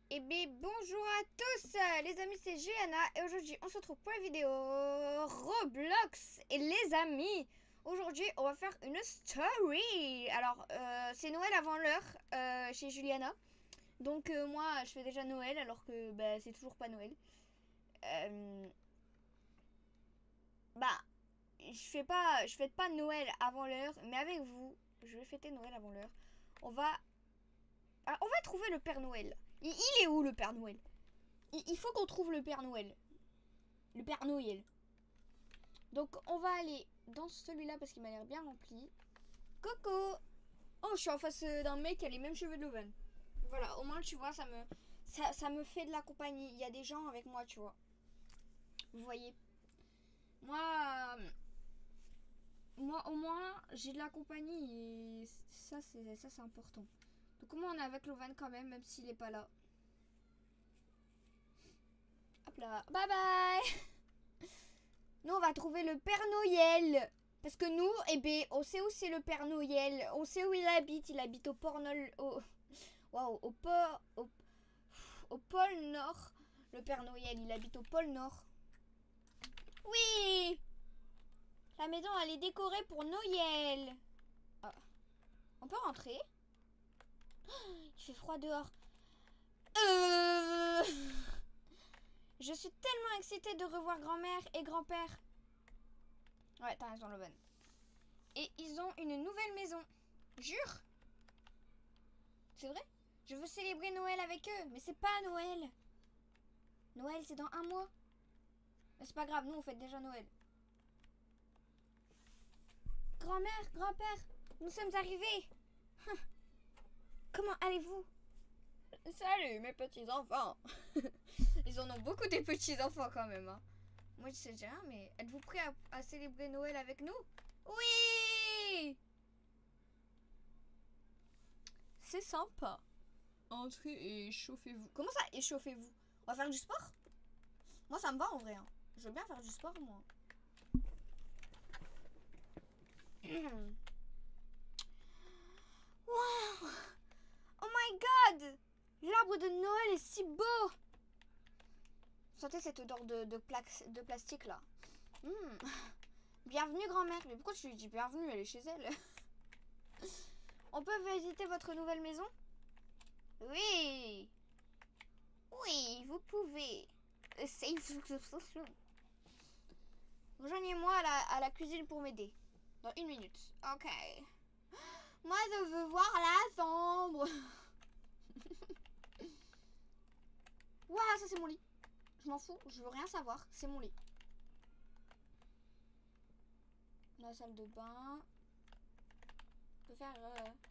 Eh bien, bonjour à tous les amis, c'est Gianna et aujourd'hui on se retrouve pour la vidéo Roblox. Et les amis, aujourd'hui on va faire une story. Alors, c'est Noël avant l'heure chez Juliana. Donc moi je fais déjà Noël alors que bah, c'est toujours pas Noël. Euh, bah, je fête pas Noël avant l'heure, mais avec vous, je vais fêter Noël avant l'heure. On va, on va trouver le Père Noël. Il est où le Père Noël? Il faut qu'on trouve le Père Noël. Le Père Noël. Donc on va aller dans celui-là parce qu'il m'a l'air bien rempli. Coco. Oh, je suis en face d'un mec qui a les mêmes cheveux de Loven. Voilà, au moins tu vois, ça me fait de la compagnie. Il y a des gens avec moi, tu vois. Vous voyez. Moi, moi au moins j'ai de la compagnie et ça c'est important. Donc au moins on est avec Loven quand même s'il est pas là. Hop là. Bye bye. Nous, on va trouver le Père Noël. Parce que nous, eh ben, on sait où c'est le Père Noël. On sait où il habite. Il habite au pôle Nord. Waouh, au pôle Nord. Le Père Noël, il habite au pôle Nord. Oui. La maison, elle est décorée pour Noël. Ah. On peut rentrer? Il fait froid dehors. Je suis tellement excitée de revoir grand-mère et grand-père. Ouais, t'as raison, Loven. Et ils ont une nouvelle maison. Jure? C'est vrai? Je veux célébrer Noël avec eux, mais c'est pas Noël. Noël, c'est dans un mois. Mais c'est pas grave, nous on fête déjà Noël. Grand-mère, grand-père, nous sommes arrivés. Comment allez-vous? Salut mes petits enfants. Ils en ont beaucoup des petits enfants quand même. Hein. Moi je sais rien, mais êtes-vous prêts à célébrer Noël avec nous? Oui. C'est sympa. Entrez et échauffez-vous. Comment ça, échauffez-vous? On va faire du sport? Moi ça me va en vrai. Hein. Je veux bien faire du sport moi. Wow! Oh my god! L'arbre de Noël est si beau! Vous sentez cette odeur de plastique là? Bienvenue grand-mère. Mais pourquoi tu lui dis bienvenue? Elle est chez elle. On peut visiter votre nouvelle maison? Oui! Oui, vous pouvez. Rejoignez-moi à la cuisine pour m'aider. Dans 1 minute. Ok. Moi, je veux voir la chambre. Waouh, ça c'est mon lit. Je m'en fous, je veux rien savoir. C'est mon lit. La salle de bain. On peut faire...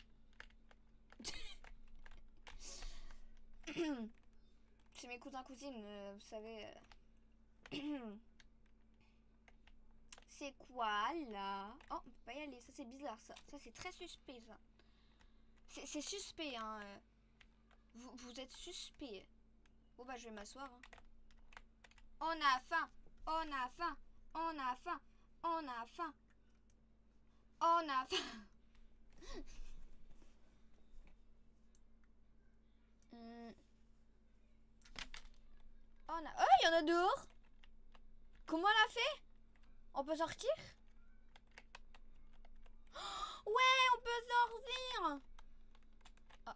C'est mes cousins cousines, vous savez. C'est quoi là? Oh, on peut pas y aller. Ça c'est bizarre ça. Ça c'est très suspect ça. C'est suspect hein. Vous êtes suspect. Bon bah je vais m'asseoir. Hein. On a faim. On a faim. On a faim. On a faim. On a faim. On a... Oh, il y en a dehors. Comment on a fait? On peut sortir? Ouais, on peut sortir. Oh.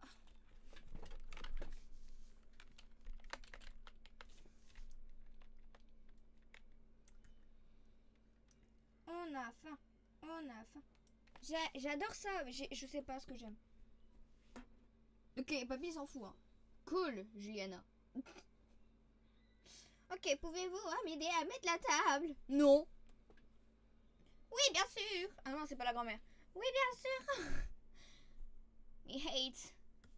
On a faim. On a faim. J'adore ça, mais je sais pas ce que j'aime. Ok, papy s'en fout. Hein. Cool, Juliana. Ok, pouvez-vous m'aider à mettre la table? Non. Oui, bien sûr. Ah non, c'est pas la grand-mère. Oui, bien sûr. Me hate.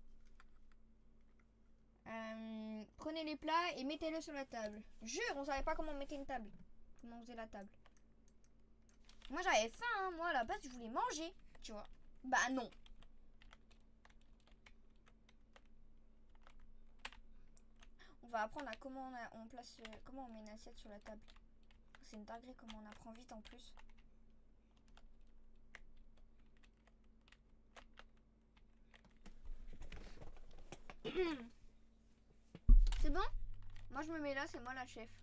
Prenez les plats et mettez-le sur la table. Jure, on savait pas comment on mettait une table. Comment on faisait la table. Moi, j'avais faim. Hein. Moi, à la base, je voulais manger. Tu vois. Bah non. On va apprendre à comment on place, comment on met une assiette sur la table. C'est une dinguerie comment on apprend vite en plus. Moi je me mets là, c'est moi la chef.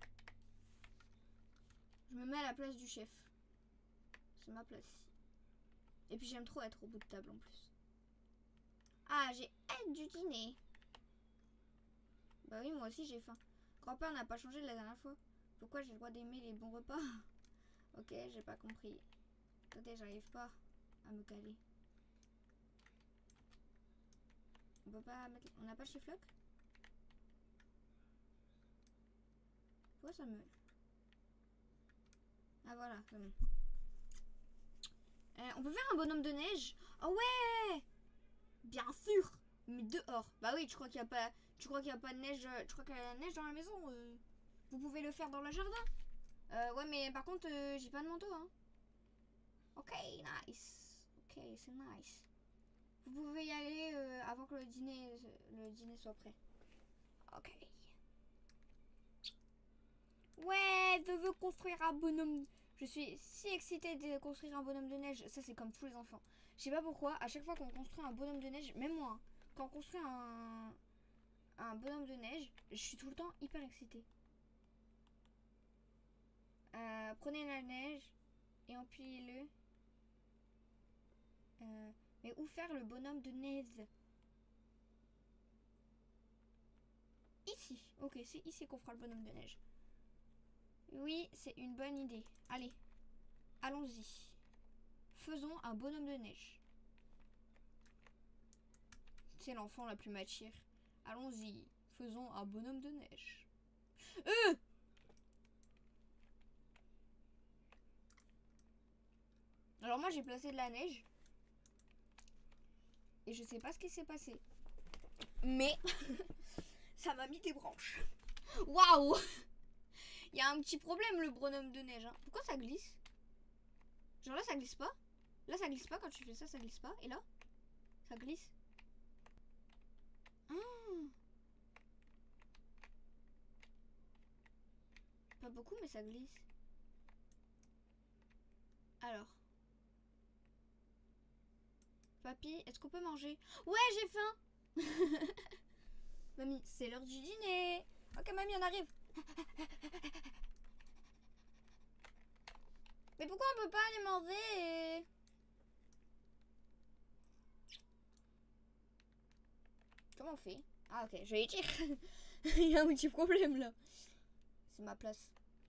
Je me mets à la place du chef. C'est ma place ici. Et puis j'aime trop être au bout de table en plus. Ah, j'ai hâte du dîner. Bah oui, moi aussi j'ai faim. Grand-père n'a pas changé de la dernière fois. Pourquoi j'ai le droit d'aimer les bons repas? Ok, j'ai pas compris. Attendez, j'arrive pas à me caler. On peut pas mettre... On n'a pas le chifloc? Pourquoi ça me... Ah voilà, c'est bon. On peut faire un bonhomme de neige? Oh ouais! Bien sûr! Mais dehors. Bah oui, tu crois qu'il y a pas... Tu crois qu'il y a pas de neige... Tu crois qu'il y a de la neige dans la maison? Vous pouvez le faire dans le jardin? Ouais, mais par contre, j'ai pas de manteau, hein. Ok, nice. Ok, c'est nice. Vous pouvez y aller avant que le dîner soit prêt. Ok. Ouais, je veux construire un bonhomme. Je suis si excitée de construire un bonhomme de neige. Ça, c'est comme tous les enfants. Je sais pas pourquoi, à chaque fois qu'on construit un bonhomme de neige, même moi, hein, quand on construit un bonhomme de neige, je suis tout le temps hyper excitée. Prenez la neige et empilez-le. Mais où faire le bonhomme de neige? Ici. Ok, c'est ici qu'on fera le bonhomme de neige. Oui, c'est une bonne idée. Allez, allons-y. Faisons un bonhomme de neige. C'est l'enfant la plus matière. Allons-y, faisons un bonhomme de neige. Alors moi j'ai placé de la neige. Et je sais pas ce qui s'est passé. Mais ça m'a mis des branches. Waouh! Il y a un petit problème le bonhomme de neige. Hein. Pourquoi ça glisse? Genre là ça glisse pas. Là ça glisse pas quand tu fais ça, ça glisse pas. Et là ça glisse. Pas beaucoup mais ça glisse. Alors. Papy, est-ce qu'on peut manger? Ouais, j'ai faim. Mamie, c'est l'heure du dîner. Ok, mamie, on arrive. Mais pourquoi on peut pas aller manger? Comment on fait? Ah ok, je vais y dire. Il y a un petit problème là. C'est ma place.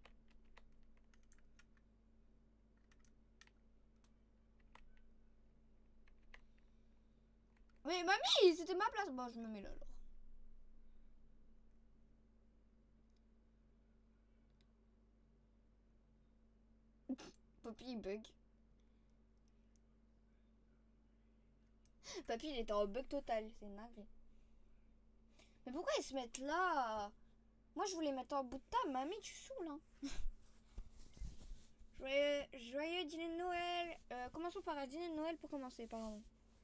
Mais mamie, c'était ma place. Bon, je me mets là alors. Papy il bug. Papy il était en bug total, c'est navré. Mais pourquoi ils se mettent là? Moi je voulais mettre en bout de table, mamie tu saoules hein. Joyeux dîner de Noël. Commençons par un dîner de Noël pour commencer, pardon.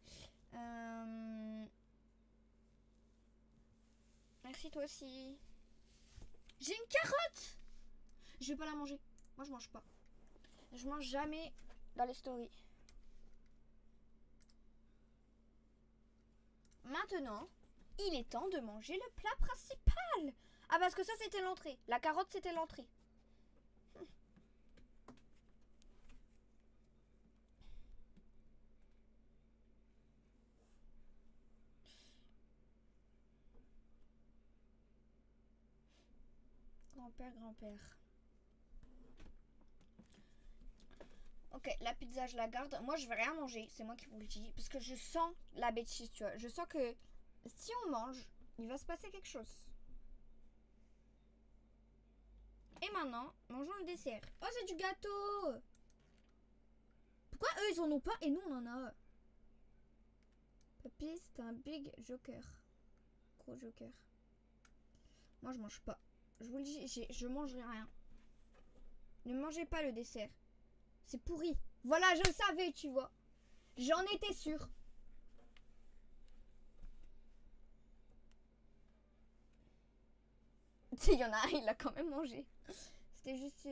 Merci toi aussi. J'ai une carotte. Je vais pas la manger. Moi je mange pas. Je mange jamais dans les stories. Maintenant, il est temps de manger le plat principal. Ah parce que ça c'était l'entrée. La carotte c'était l'entrée. Grand-père, grand-père. Ok, la pizza, je la garde. Moi, je vais rien manger. C'est moi qui vous le dis. Parce que je sens la bêtise, tu vois. Je sens que si on mange, il va se passer quelque chose. Et maintenant, mangeons le dessert. Oh, c'est du gâteau! Pourquoi eux, ils en ont pas et nous, on en a? Papy, c'est un big joker. Gros joker. Moi, je mange pas. Je vous le dis, je mange rien. Ne mangez pas le dessert. C'est pourri. Voilà, je le savais, tu vois. J'en étais sûre. Tu sais, il y en a un, il l'a quand même mangé. C'était juste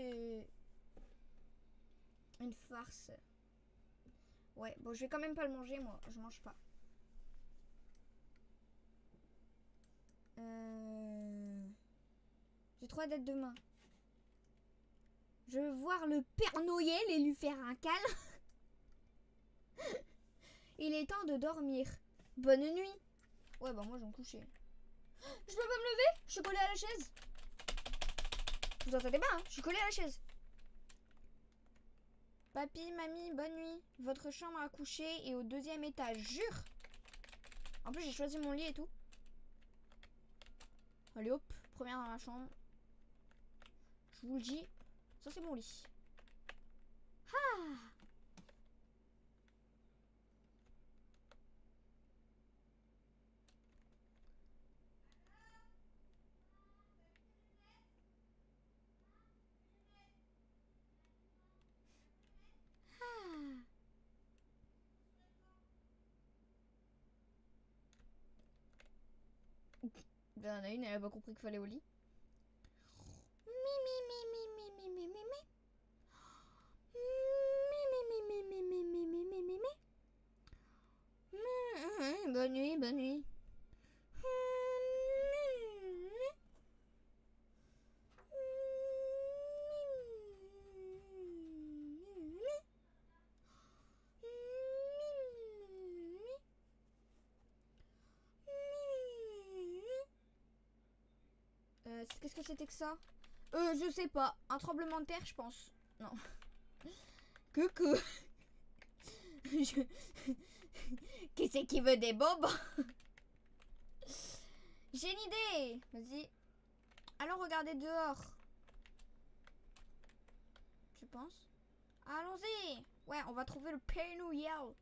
une farce. Ouais, bon, je vais quand même pas le manger, moi. Je mange pas. 3 dates demain. Je veux voir le Père Noël et lui faire un câlin. Il est temps de dormir. Bonne nuit. Ouais, bah moi je vais me coucher. Je dois pas me lever. Je suis collée à la chaise. Vous entendez pas, hein? Je suis collée à la chaise. Papy, mamie, bonne nuit. Votre chambre à coucher est au 2e étage. Jure. En plus, j'ai choisi mon lit et tout. Allez hop, première dans la chambre. Je vous le dis. Ça, c'est mon lit. Ah! Il y en a une, elle a pas compris qu'il fallait au lit. Bonne nuit, bonne nuit. Qu'est-ce que c'était que ça? Je sais pas. Un tremblement de terre, je pense. Non. Coucou. Qui c'est qui veut des bobs? J'ai une idée. Vas-y. Allons regarder dehors. Je pense. Allons-y. Ouais, on va trouver le Père Noël.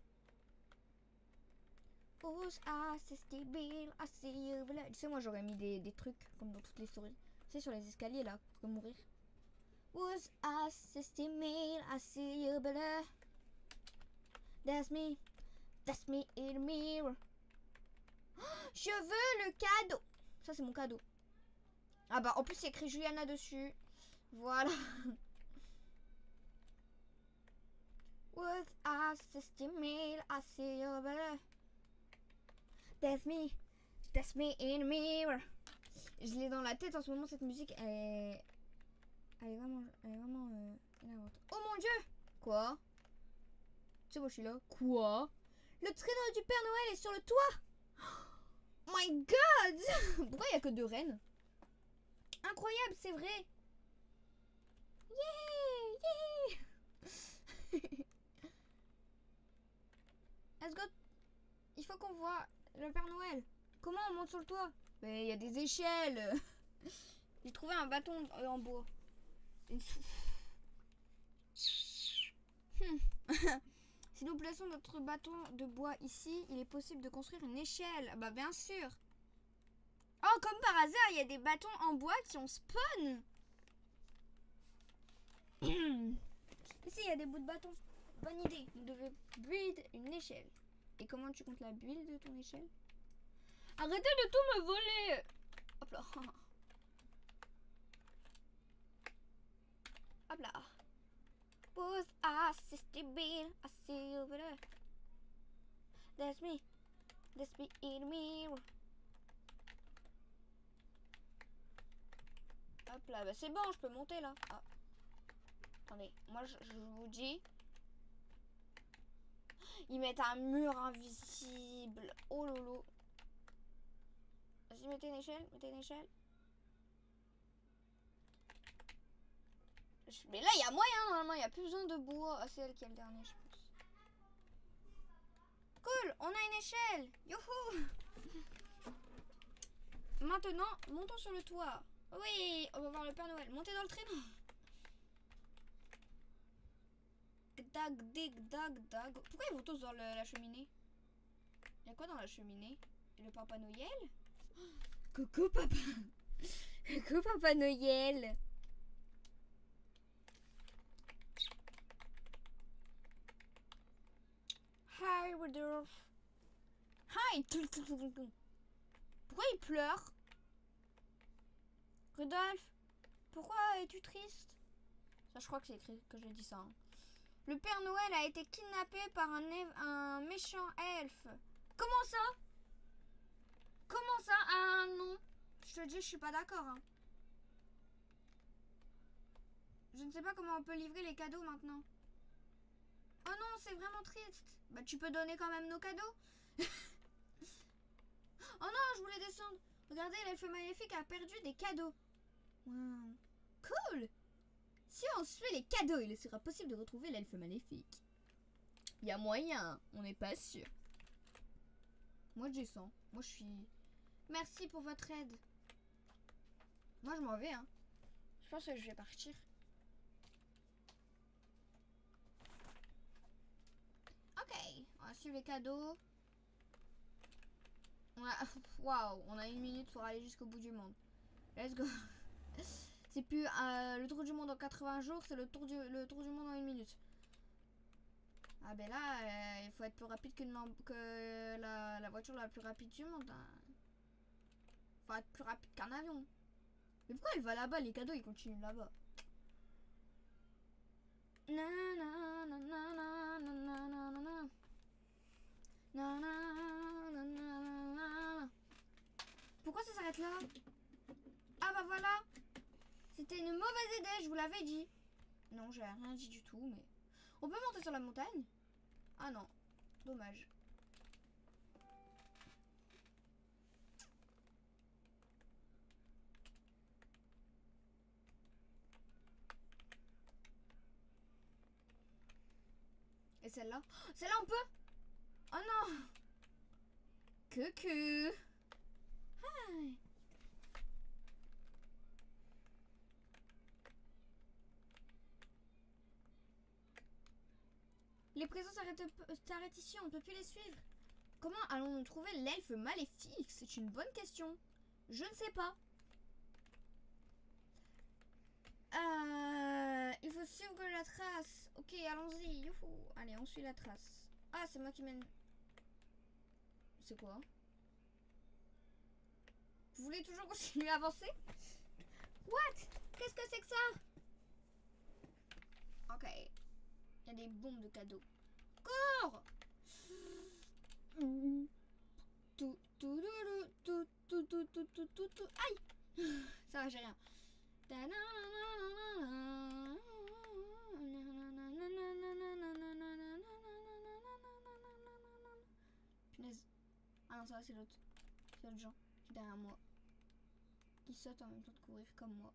Tu sais, moi j'aurais mis des trucs comme dans toutes les stories. Tu sais, sur les escaliers là, pour mourir. Was estimate, I see you better. That's me in the mirror. Je veux le cadeau. Ça, c'est mon cadeau. Ah bah, en plus, il y a écrit Juliana dessus. Voilà. Was estimate, I see you better. That's me in the mirror. Je l'ai dans la tête en ce moment, cette musique. Elle est vraiment énervante. Oh mon dieu! Quoi? Tu sais, moi je suis là. Quoi? Le traîneau du Père Noël est sur le toit! Oh my god! Pourquoi il n'y a que 2 rennes? Incroyable, c'est vrai! Yeah! Let's go! Il faut qu'on voit le Père Noël. Comment on monte sur le toit? Mais il y a des échelles. J'ai trouvé un bâton en bois. Si nous plaçons notre bâton de bois ici, il est possible de construire une échelle. Bah bien sûr. Oh, comme par hasard, il y a des bâtons en bois qui ont spawn. Ici, il y a des bouts de bâton. Bonne idée. Vous devez build une échelle. Et comment tu comptes la build de ton échelle? Arrêtez de tout me voler. Hop là. Hop là. Was assisted bill, I see over there. That's me in the mirror. Hop là, bah c'est bon, je peux monter là. Ah. Attendez, moi je vous dis. Ils mettent un mur invisible. Oh lolo. Vas-y, mettez une échelle, Mais là, il y a moyen, normalement. Il n'y a plus besoin de bois. Ah, c'est elle qui est le dernier, je pense. Cool, on a une échelle. Youhou. Maintenant, montons sur le toit. Oui, on va voir le Père Noël. Montez dans le traîneau. Dag, dig, dag, dag. Pourquoi ils vont tous dans la cheminée? Il y a quoi dans la cheminée? Le Papa Noël? Coucou, papa. Coucou, Papa Noël. Hi, Rudolph. Hi. Pourquoi il pleure? Rudolph, pourquoi es-tu triste? Ça, je crois que c'est écrit que j'ai dit ça. Hein. Le Père Noël a été kidnappé par un méchant elfe. Comment ça? Comment ça? Ah non. Je te dis, je suis pas d'accord. Hein. Je ne sais pas comment on peut livrer les cadeaux maintenant. Oh non, c'est vraiment triste. Bah tu peux donner quand même nos cadeaux. Oh non, je voulais descendre. Regardez, l'elfe maléfique a perdu des cadeaux. Wow. Cool. Si on suit les cadeaux, il sera possible de retrouver l'elfe maléfique. Il y a moyen, on n'est pas sûr. Moi, je descends. Moi, je suis... Merci pour votre aide. Moi, je m'en vais, hein. Je pense que je vais partir. Ok, on va suivre les cadeaux. Waouh, on a 1 minute pour aller jusqu'au bout du monde. Let's go. C'est plus le tour du monde en 80 jours, c'est le tour du monde en 1 minute. Ah ben là, il faut être plus rapide que la voiture la plus rapide du monde. Hein. Faut être plus rapide qu'un avion. Mais pourquoi elle va là-bas? Les cadeaux, ils continuent là-bas. Pourquoi ça s'arrête là? Ah bah voilà. C'était une mauvaise idée, je vous l'avais dit. Non, j'ai rien dit du tout, mais... On peut monter sur la montagne? Ah non, dommage. Et celle-là? Celle-là on peut? Oh non! Coucou! Hi! Les prisons s'arrêtent ici, on ne peut plus les suivre. Comment allons-nous trouver l'elfe maléfique? C'est une bonne question. Je ne sais pas. Il faut suivre la trace. Ok, allons-y. Youhou. Allez, on suit la trace. Ah, c'est moi qui mène. C'est quoi? Vous voulez toujours continuer à avancer? What? Qu'est-ce que c'est que ça? Ok. Il y a des bombes de cadeaux. Cours! Aïe! Ça va, j'ai rien. Punaise. Ah non, ça va, c'est l'autre. C'est l'autre gens qui est derrière moi. Qui saute en même temps de courir comme moi.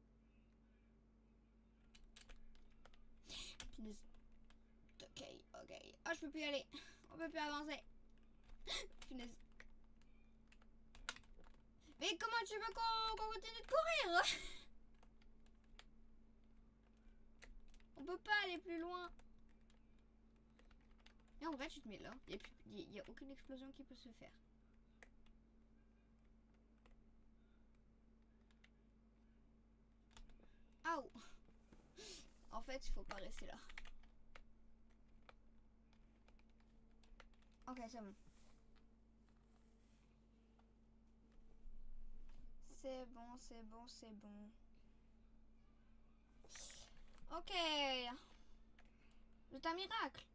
Punaise. Ok, ok. Oh, je peux plus y aller. On peut plus avancer. Punaise. Mais comment tu veux qu'on continue de courir? On peut pas aller plus loin. Et en vrai, tu te mets là. Il n'y a aucune explosion qui peut se faire. Aouh. En fait, il faut pas rester là. Ok, c'est bon. C'est bon, c'est bon, c'est bon. Ok. C'est un miracle.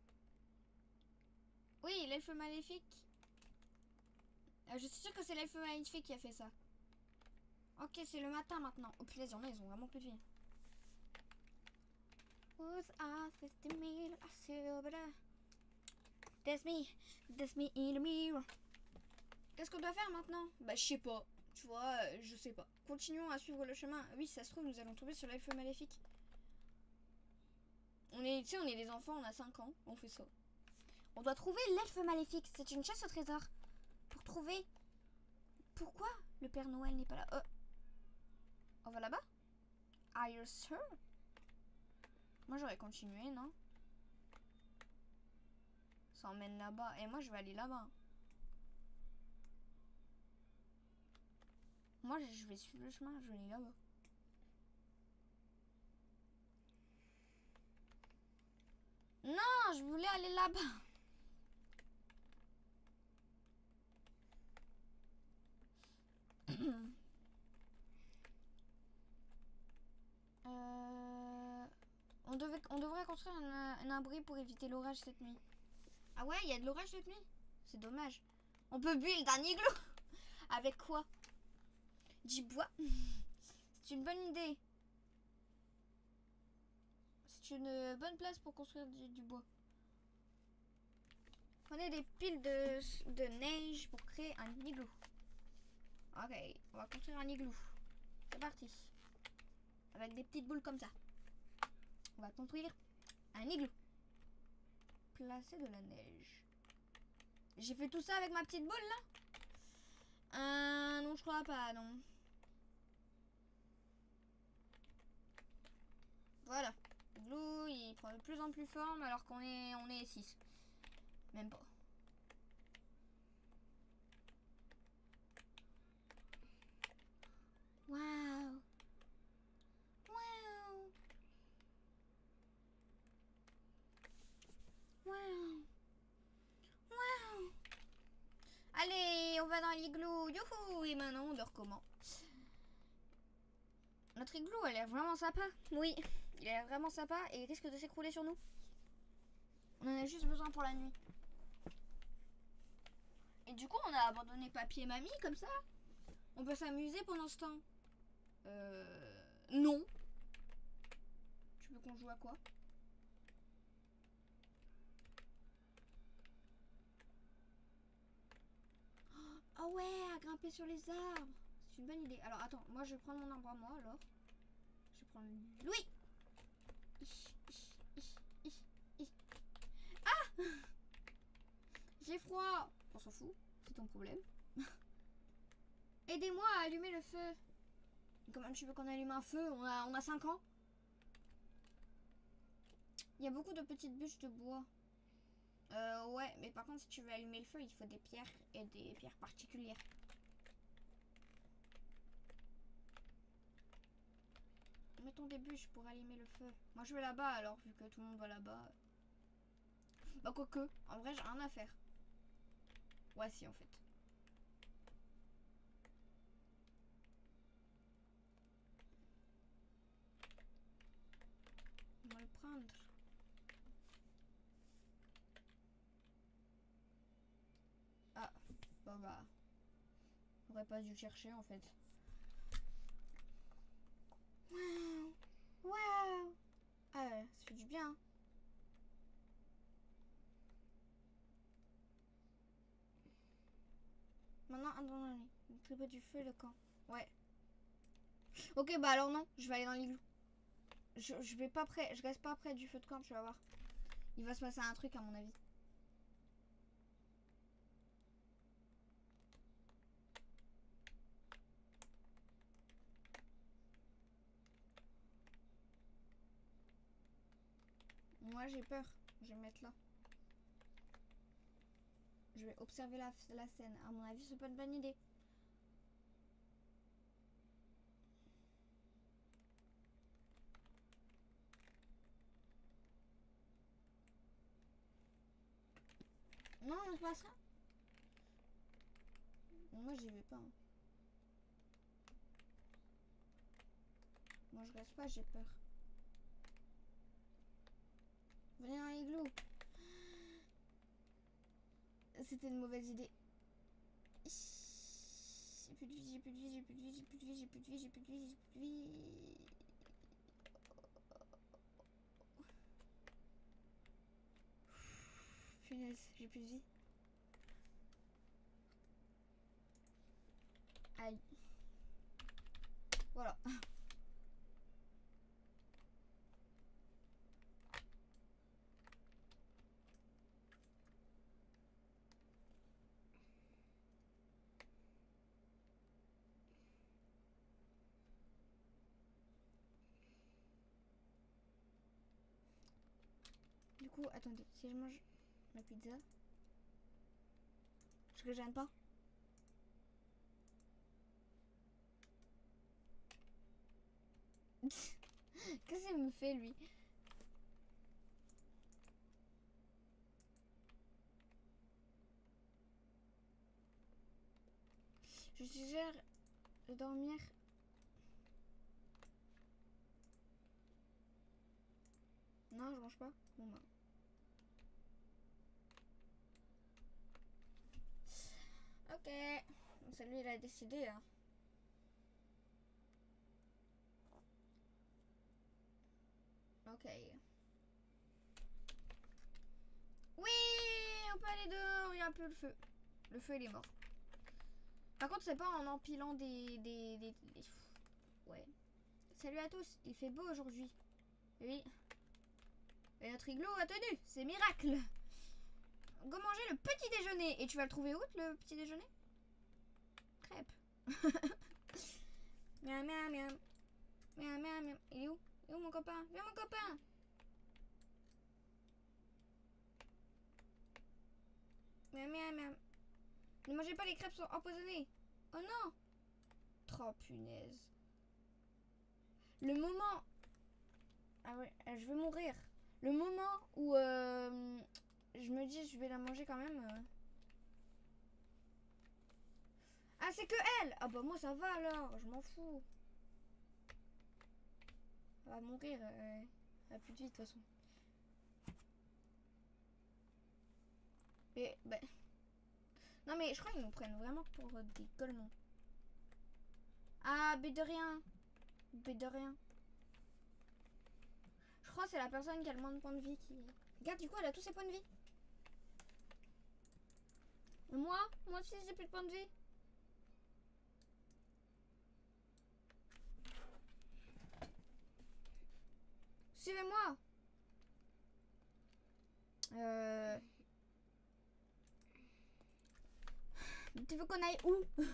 Oui, l'elfe maléfique. Je suis sûre que c'est l'elfe maléfique qui a fait ça. Ok, c'est le matin maintenant. Oh punaise, y'en a, ils ont vraiment plus de vie. That's me in the mirror. Qu'est-ce qu'on doit faire maintenant? Bah je sais pas. Tu vois, je sais pas. Continuons à suivre le chemin. Oui, ça se trouve, nous allons tomber sur l'elfe maléfique. On est, tu sais, on est des enfants, on a 5 ans, on fait ça. On doit trouver l'elfe maléfique. C'est une chasse au trésor. Pour trouver... Pourquoi le Père Noël n'est pas là? On va là-bas? Are you sure? Moi, j'aurais continué, non? Ça emmène là-bas. Et moi, je vais aller là-bas. Moi, je vais suivre le chemin. Je vais aller là-bas. Non, je voulais aller là-bas. On devrait construire un abri pour éviter l'orage cette nuit. Ah ouais, il y a de l'orage cette nuit? C'est dommage. On peut build un igloo. Avec quoi? Du bois. C'est une bonne idée. c'est une bonne place pour construire du bois. Prenez des piles de neige pour créer un igloo. Ok, on va construire un igloo. C'est parti. Avec des petites boules comme ça. On va construire un igloo. Placer de la neige. J'ai fait tout ça avec ma petite boule là? Non, je crois pas, non. Voilà. L'igloo, il prend de plus en plus forme alors qu'on est 6. Même pas. Waouh. Waouh. Waouh. Waouh. Allez, on va dans l'igloo. Youhou. Et maintenant, on dort comment? Notre igloo a l'air vraiment sympa. Oui, il a l'air vraiment sympa et il risque de s'écrouler sur nous. On en a juste besoin pour la nuit. Et du coup, on a abandonné papy et mamie comme ça. On peut s'amuser pendant ce temps. Non. Tu veux qu'on joue à quoi? Oh ouais, à grimper sur les arbres. C'est une bonne idée. Alors attends, moi je vais prendre mon arbre à moi alors. Je vais prendre Louis. Ah. J'ai froid. On s'en fout, c'est ton problème. Aidez-moi à allumer le feu. Comment tu veux qu'on allume un feu? On a 5 ans. Il y a beaucoup de petites bûches de bois. Ouais, mais par contre, si tu veux allumer le feu, il faut des pierres et des pierres particulières. Mettons des bûches pour allumer le feu. Moi, je vais là-bas alors, vu que tout le monde va là-bas. Bah, quoique, en vrai, j'ai rien à faire. Ouais, si, en fait. On va le prendre. Ah, bah. On aurait pas dû le chercher, en fait. Waouh. Waouh. Ah ouais, ça fait du bien. Maintenant, attends, très peu du feu, le camp. Ouais. Ok, bah alors non, je vais aller dans l'igloo. Je vais pas près, je reste pas près du feu de camp, tu vas voir. Il va se passer un truc à mon avis. Moi j'ai peur, je vais me mettre là. Je vais observer la scène. À mon avis, c'est pas une bonne idée. Non, c'est pas ça. Moi j'y vais pas. Hein. Moi je reste pas, j'ai peur. Venez dans l'igloo. C'était une mauvaise idée. J'ai plus de vie, j'ai plus de vie, j'ai plus de vie, j'ai plus de vie, j'ai plus de vie, j'ai plus de vie, j'ai plus de vie. Punaise, j'ai plus de vie. Aïe. Voilà. Du coup, attendez, si je mange la pizza, je ne gêne pas. Qu'est-ce qu'il me fait lui? Je suggère de dormir. Non, je mange pas. Bon bah. Ok. C'est lui, il a décidé. Hein. Ok. Oui, on peut aller dehors, il y a un peu le feu. Le feu, il est mort. Par contre, c'est pas en empilant des... Ouais. Salut à tous, il fait beau aujourd'hui. Oui. Et notre igloo a tenu, c'est miracle. Go manger le petit déjeuner. Et tu vas le trouver où, le petit déjeuner? Crêpe. Miam, miam, miam. Miam, miam, miam. Il est où? Il est où mon copain? Viens mon copain. Miam, miam, miam. Ne mangez pas, les crêpes sont empoisonnées. Oh non. Trop punaise. Le moment... Ah ouais, je vais mourir. Le moment où je me dis je vais la manger quand même. Ah, c'est que elle. Ah bah moi ça va alors, je m'en fous. Elle va mourir. Elle va plus de vie de toute façon. Et bah... Non mais je crois qu'ils nous prennent vraiment pour des golemons. Ah, but de rien. But de rien. Je crois que c'est la personne qui a le moins de points de vie qui... Regarde, du coup, elle a tous ses points de vie. Moi aussi, j'ai plus de points de vie. Suivez-moi. Tu veux qu'on aille où?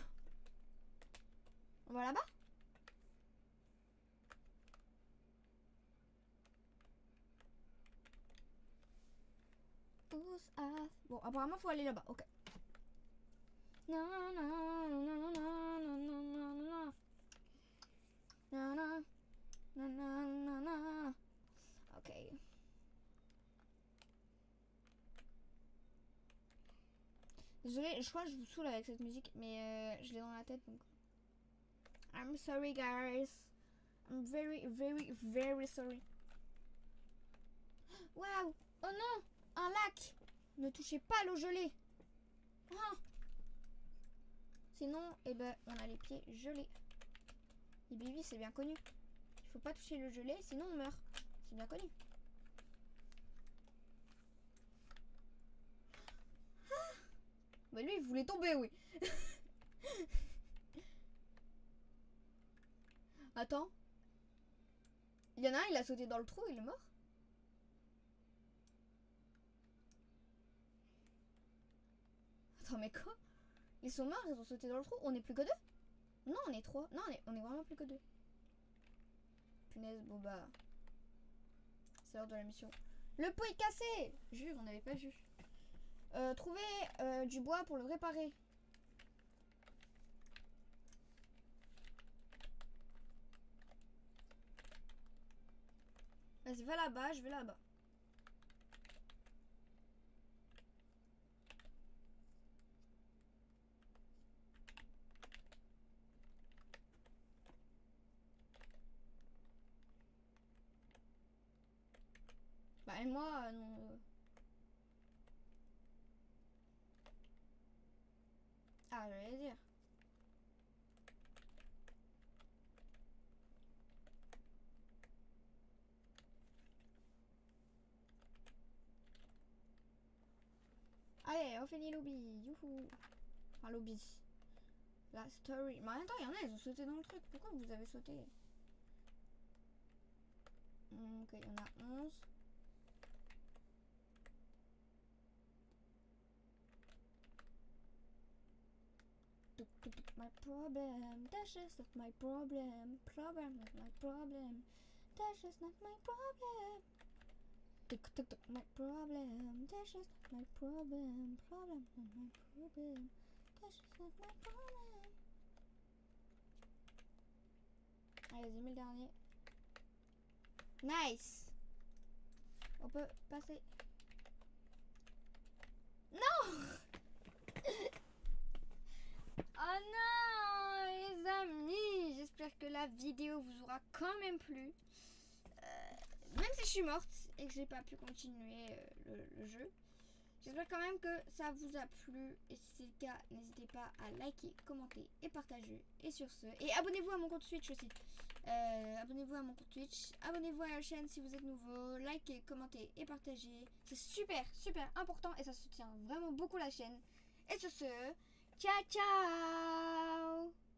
On va là-bas? Bon, apparemment, faut aller là-bas. Ok. Non, non, non, non, non, non, non, non, non. Non, non, non, non, non, non. Ok. Désolée, je crois que je vous saoule avec cette musique, mais je l'ai dans la tête donc. I'm sorry, guys. I'm very, very, very sorry. Waouh! Oh non! Un lac! Ne touchez pas l'eau gelée! Oh. Sinon, eh ben, on a les pieds gelés. Les bébés, c'est bien connu. Il faut pas toucher le gelé, sinon on meurt. C'est bien connu. Ah. Bah lui, il voulait tomber, oui. Attends. Il y en a un, il a sauté dans le trou, il est mort. Attends, mais quoi? Ils sont morts, ils ont sauté dans le trou. On est plus que deux? Non, on est trois. Non, on est vraiment plus que deux. Punaise, bon bah... C'est l'heure de la mission. Le pot est cassé! Jure, on n'avait pas vu. Trouver du bois pour le réparer. Vas-y, va là-bas, je vais là-bas. Bah et moi, non. Ah, j'allais dire. Allez, on finit lobby. Youhou. Enfin, lobby. La story. Mais attends, il y en a, ils ont sauté dans le truc. Pourquoi vous avez sauté? Ok, il y en a 11. My problem, that's just not my problem. Problem not my problem. That's just not my problem. My problem, that's just not my problem. Problem not my problem. That's just not my problem. Allez, vas-y, mets le dernier. Nice. On peut passer. Non. Oh non, les amis, j'espère que la vidéo vous aura quand même plu. Même si je suis morte et que j'ai pas pu continuer le jeu, j'espère quand même que ça vous a plu. Et si c'est le cas, n'hésitez pas à liker, commenter et partager. Et sur ce, et abonnez-vous à mon compte Switch aussi. Abonnez-vous à mon compte Twitch. Abonnez-vous à la chaîne si vous êtes nouveau. Likez, commentez et partagez. C'est super, super important et ça soutient vraiment beaucoup la chaîne. Et sur ce, ciao, ciao!